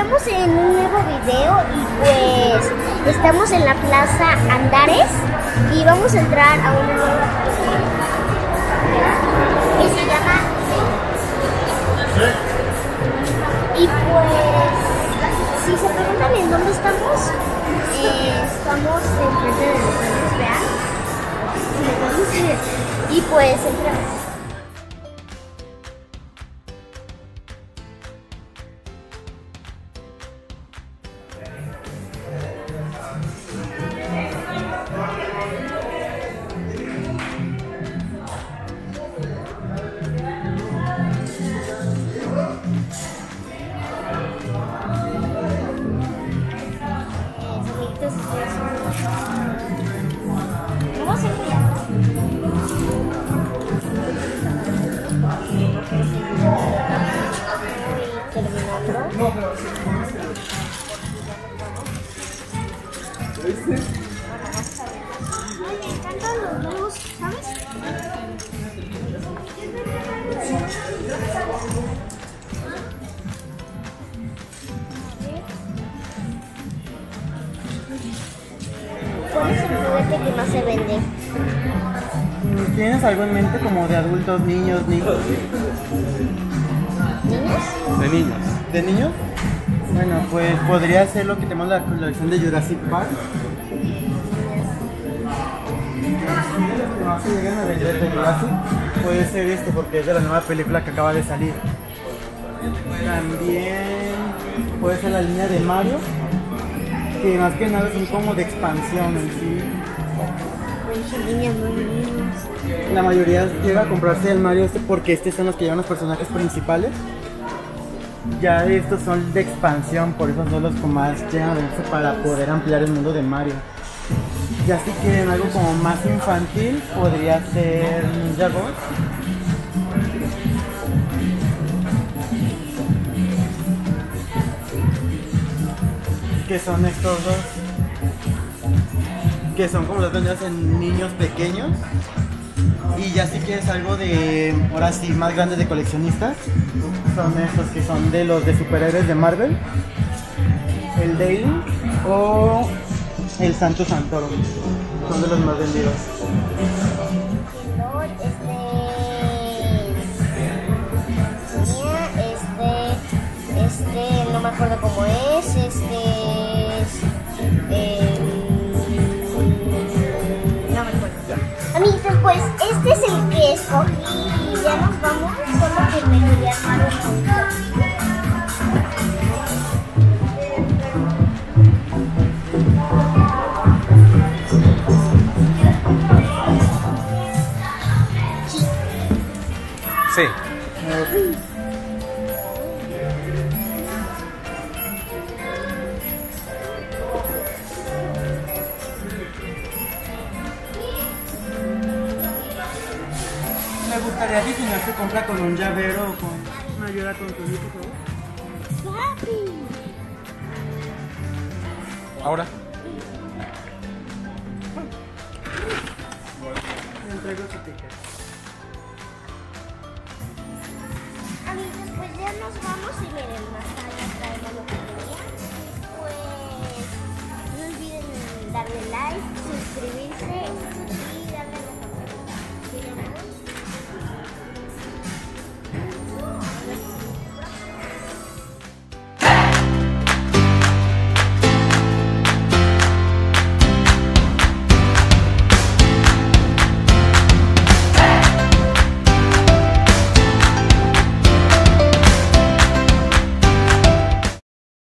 estamos en un nuevo video y pues estamos en la Plaza Andares y vamos a entrar a una nueva que se llama y pues si se preguntan en dónde estamos, estamos enfrente de nosotros, vean. Y pues entramos. Me encantan los nuevos, ¿sabes? ¿Cuál es el juguete que más se vende? ¿Tienes algo en mente como de adultos, niños, ¿Niños? De niños. ¿De niños? Bueno, pues podría ser lo que tenemos la colección de Jurassic Park. Los que más se llegan a vender de Jurassic puede ser este porque es de la nueva película que acaba de salir. También puede ser la línea de Mario, que más que nada son como de expansión en sí. La mayoría llega a comprarse el Mario este porque estos son los que llevan los personajes principales. Ya estos son de expansión, por eso son los que más llegan a venderse para poder ampliar el mundo de Mario. Ya si quieren algo como más infantil, podría ser Ninja Go. Que son estos dos, que son como los vendidos en niños pequeños. Y ya si quieres algo de, ahora sí, más grandes de coleccionistas, son estos que son de los de superhéroes de Marvel, el Daily o el Santo Santorum, son de los más vendidos. No me acuerdo cómo es, no me acuerdo. Amiguitos, pues este es el que escogí y ya nos vamos, solo que me quería armar un poquito. Sí. Me gustaría diseñar su compra con un llavero o con una ayuda con tu hijo, por favor. Ahora. Le entrego su ticket. Amigos, pues ya nos vamos y miren, más allá traemos lo que querían. Pues no olviden darle like, suscribirse